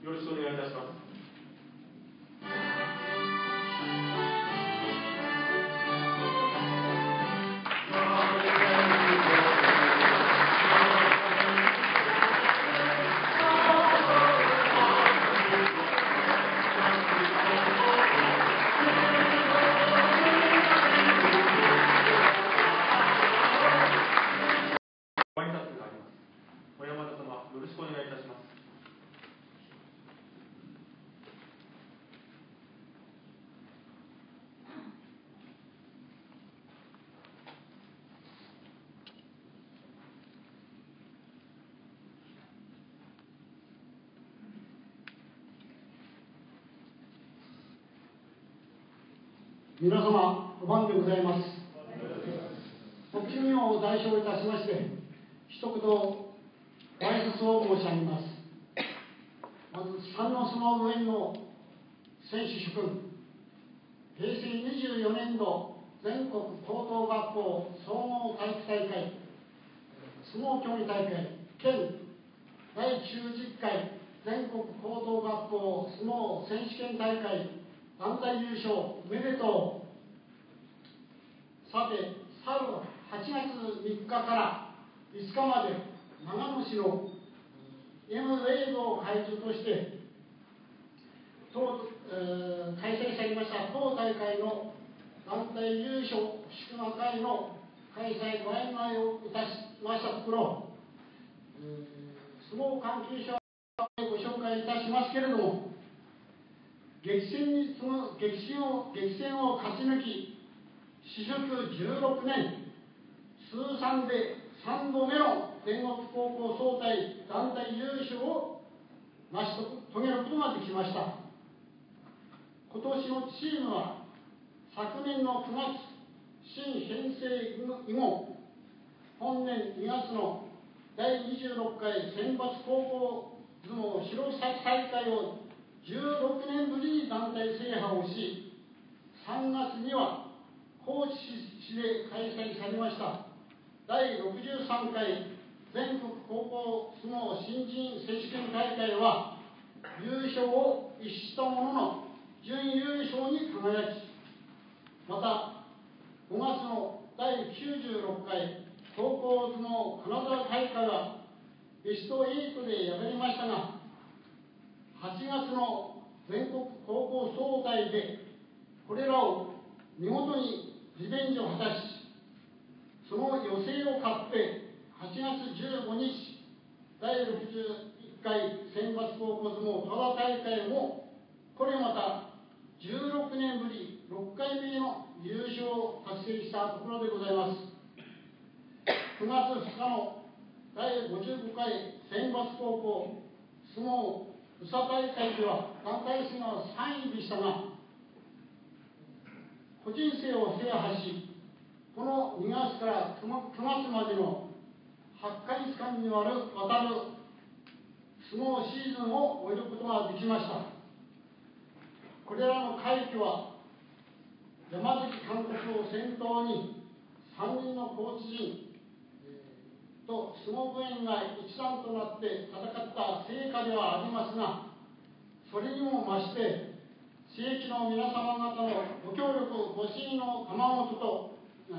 よろしくお願いいたします。 皆様、お晩でございます。国民を代表いたしまして、一言ご挨拶を申し上げます。まず、山王相撲部員の選手諸君、平成24年度全国高等学校総合体育大会、相撲競技大会、県第90回全国高等学校相撲選手権大会、団体優勝おめでとう。さて、去る8月3日から5日まで長野市の M レイド会場として開催されました当大会の団体優勝祝賀会の開催ご案内をいたしましたところ、相撲関係者をご紹介いたしますけれども、激戦を勝ち抜き、私塾16年、通算で3度目の全国高校総体団体優勝を成し遂げることができました。今年のチームは、昨年の9月、新編成以後、本年2月の第26回選抜高校相撲弘前大会を16年ぶりに団体制覇をし、3月には高知市で開催されました第63回全国高校相撲新人選手権大会は、優勝を逸したものの準優勝に輝き、また5月の第96回高校相撲金沢大会はベスト8で敗れましたが、8月の全国高校総体でこれらを見事にリベンジを果たし、その予選を勝って8月15日第61回選抜高校相撲戸田大会もこれまた16年ぶり6回目の優勝を達成したところでございます。9月2日の第55回選抜高校相撲宇佐大会では団体戦は3位でしたが、個人戦を制覇し、この2月から9月までの8ヶ月間にわたる相撲シーズンを終えることができました。これらの快挙は、山崎監督を先頭に3人のコーチ陣と相撲部員が一丸となって戦った成果ではありますが、それにも増して地域の皆様方のご協力ご支援の賜物と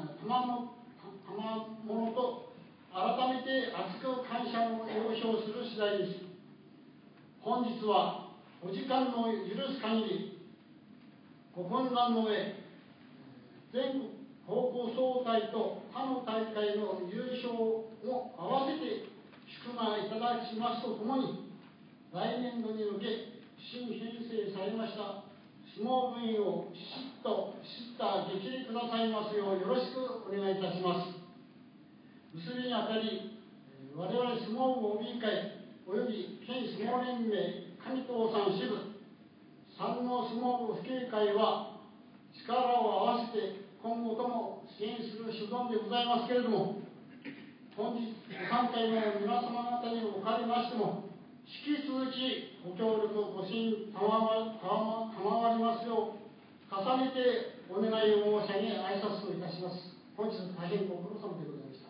改めて厚く感謝の表彰する次第です。本日はお時間の許す限りご懇談の上、全国高校総体と他の大会の優勝を合わせて祝賀いただきますとともに、来年度に向け新編成されました相撲部員をしっかり激励くださいますようよろしくお願いいたします。結びにあたり、我々相撲部 OB 会および県相撲連盟上東山支部山王相撲部府警会は力を合わせて今後とも支援する所存でございますけれども、本日ご参加の皆様方におかれましても、引き続きご協力ご支援賜りますよう重ねてお願いを申し上げ挨拶といたします。本日大変ご苦労様でございました。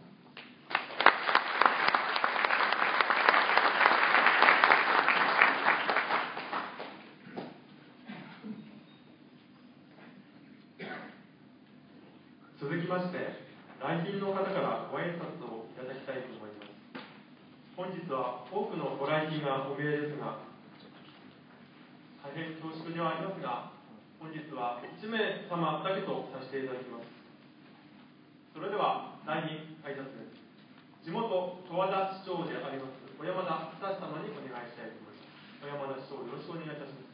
きまして、来賓の方からご挨拶をいただきたいと思います。本日は多くのご来賓がお見えですが、大変恐縮ではありますが、本日は1名様だけとさせていただきます。それでは来賓挨拶です。地元十和田市長であります小山田久様にお願いしたいと思います。小山田市長、よろしくお願いいたします。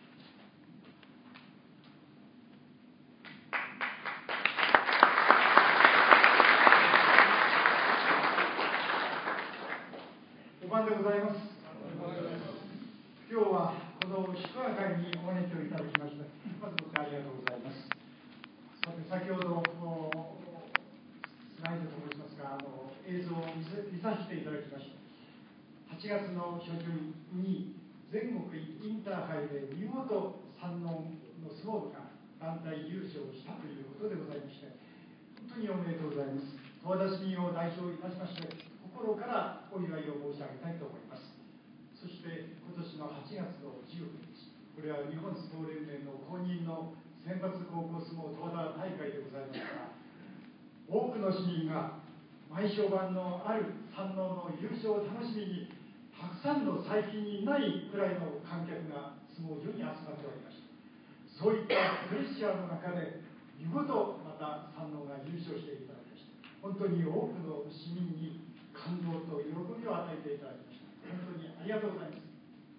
お晩でございます。今日はこの祝賀会にお招きをいただきまして、まずありがとうございます。さて、先ほどスライドと申しますか、映像を見させていただきました。8月の初旬に全国インターハイで見事山王の相撲部が団体優勝したということでございまして、本当におめでとうございます。十和田市民を代表いたしまして、心からお祝いを申し上げたいと思います。そして今年の8月の19日、これは日本相撲連盟の公認の選抜高校相撲十和田大会でございますが、多くの市民が前評判のある山王の優勝を楽しみに、たくさんの最近にないくらいの観客が相撲場に集まっておりました。そういったプレッシャーの中で見事また山王が優勝していただきました。本当に多くの市民に感動と喜びを与えていただきました。本当にありがとうございます。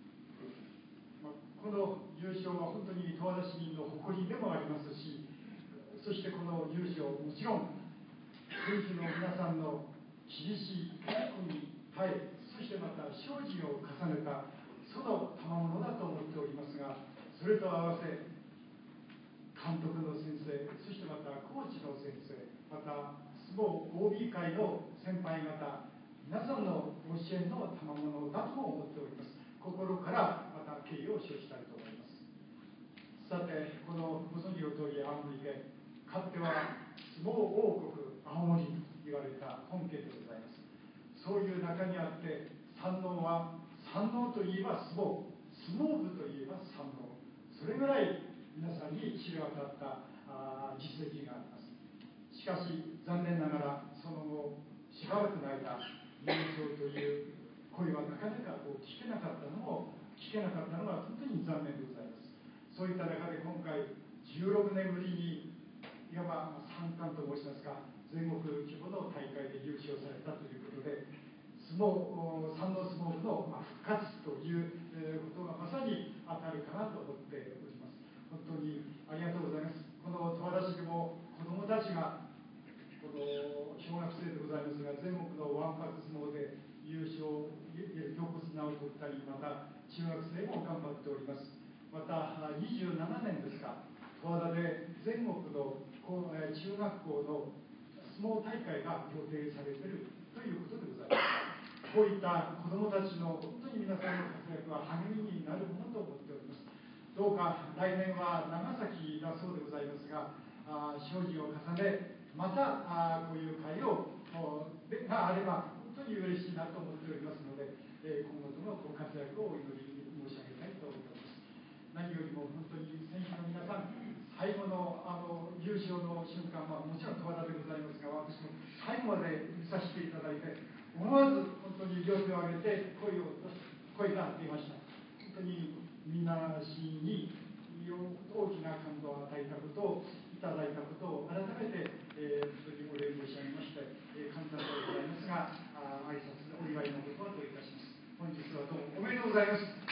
この優勝は本当に十和田市民の誇りでもありますし、そしてこの優勝、もちろん選手の皆さんの厳しい稽古に耐え、そしてまた精進を重ねたその賜物だと思っておりますが、それと合わせ監督の先生、そしてまたコーチの先生、また相撲 OB 会の先輩方、皆さんのご支援の賜物だとも思っております。心からまた敬意を表したいと思います。さて、このご存知の通り、青森県、かつては相撲王国青森と言われた本県でございます。そういう中にあって、山王は山王といえば相撲、相撲部といえば山王、それぐらい皆さんに知れ渡った実績があります。しかし残念ながらその後しばらくの間、優勝という声はなかなか聞けなかったのは本当に残念でございます。そういった中で今回16年ぶりにいわば三冠と申しますか、全国規模の大会で優勝されたということで、山王相撲部の復活ということがまさに当たるかなと思っております。本当にありがとうございます。この十和田市でも子どもたちがこの小学生でございますが、全国のわんぱく相撲で優勝、横綱を取ったり、また中学生も頑張っております。また27年ですか、十和田で全国の中学校の相撲大会が予定されているということでございます。こういった子どもたちの本当に皆さんの活躍は励みになるものと思っております。どうか来年は長崎だそうでございますが、精進を重ね、またこういう会をがあれば本当に嬉しいなと思っておりますので、今後ともご活躍をお祈り申し上げたいと思います。何よりも本当に選手の皆さん、最後の優勝の瞬間はもちろん十和田でございますが、私も最後まで見させていただいて、思わず本当に両手を挙げて声が出ました。本当にみんな市民に大きな感動を与えたことをいただいたことを改めて、本当にお礼申し上げまして、簡単でございますが、挨拶お祝いのことはといたします。本日はどうもおめでとうございます。